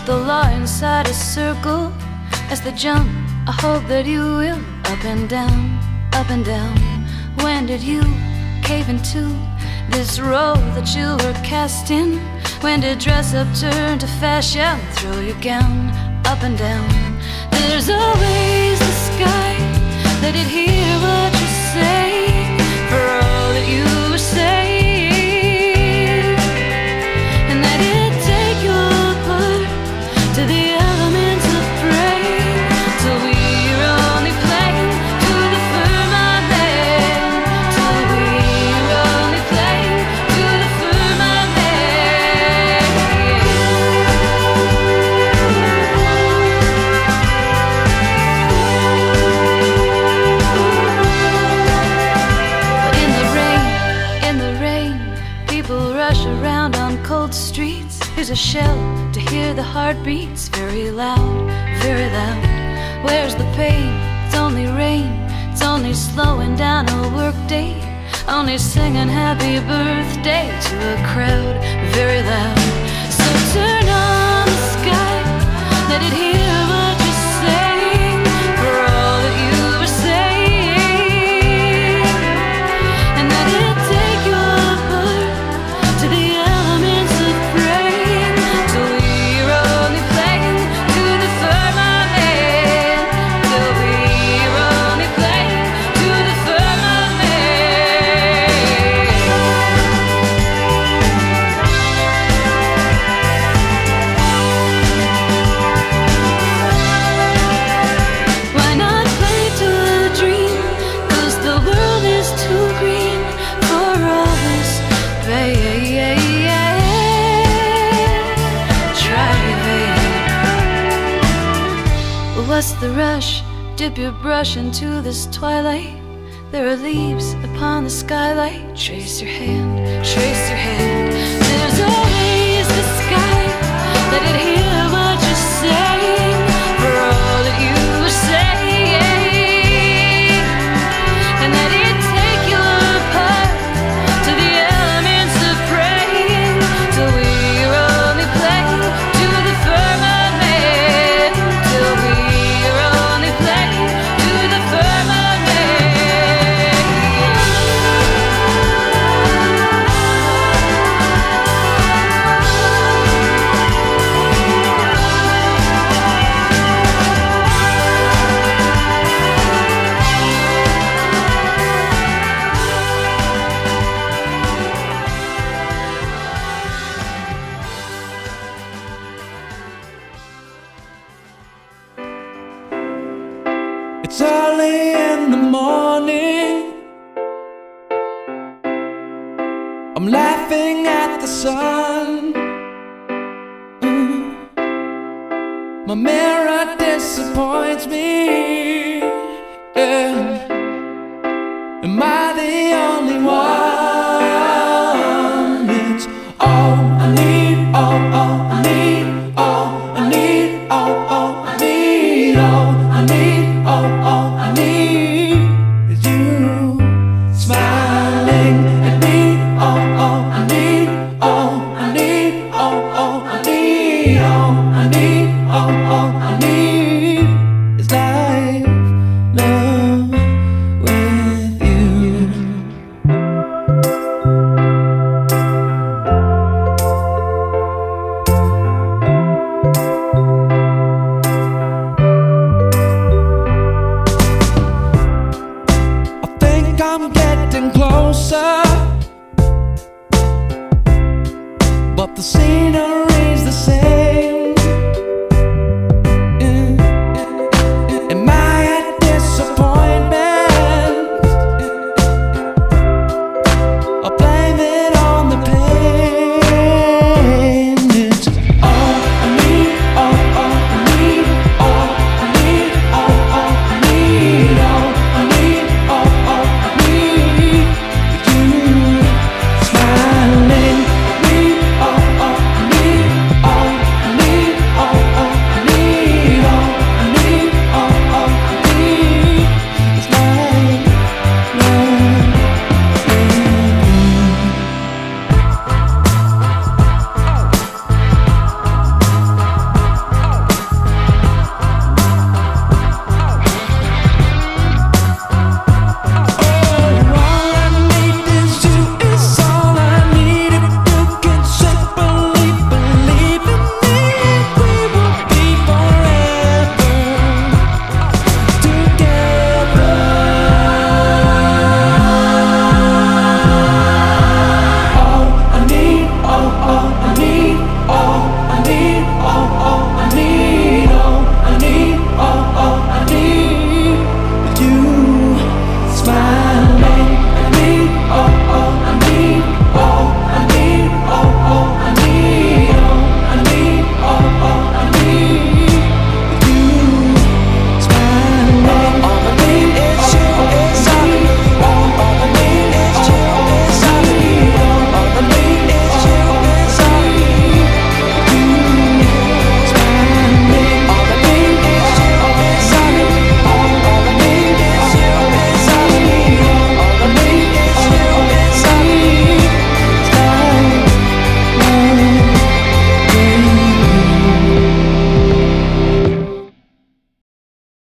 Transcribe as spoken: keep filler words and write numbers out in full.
the law inside a circle. As they jump, I hope that you will. Up and down, up and down. When did you cave into this role that you were cast in? When did dress up turn to fashion? Throw your gown up and down. There's always the sky. Let it hear what you say. For all that you were saying, and let it take your part to the elements of prey, till we're only playing to the firmament, till we're only playing to the firmament. But in the rain, in the rain, people rush around on cold streets. Here's a shell to hear the heartbeats, very loud, very loud. Where's the pain? It's only rain. It's only slowing down a workday. Only singing happy birthday to a crowd, very loud. So turn on the sky, let it hear what you're saying. For all that you were saying, and let it take your part to the elements of praying, till we're only playing to the firmament, till we're only playing to the firmament. Why not play to a dream? 'Cause the world is too green for all this pain. Try, baby. What's the rush? Dip your brush into this twilight. There are leaves upon the skylight. Trace your hand, trace your hand. There's always the sky. Let it hear what you're saying. For all that you were saying, and let it take your part to the elements of praying, till we're only playing to the firmament, till we're only playing to the firmament. It's early in the morning. I'm laughing at the sun. Mm. My mirror disappoints me. Yeah. Am I the only one? It's all I need, all, all I need, all I need, all, all I need, all I need, all, all I need is you smiling at me. All, all I need, all I need, all, all I need, all I need, all, all I need is life, love with you. I think I'm getting closer, but the scene